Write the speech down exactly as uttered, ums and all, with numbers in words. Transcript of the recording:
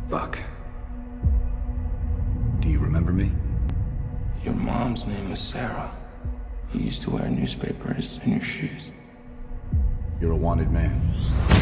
Buck. Do you remember me? Your mom's name was Sarah. You used to wear newspapers in your shoes. You're a wanted man.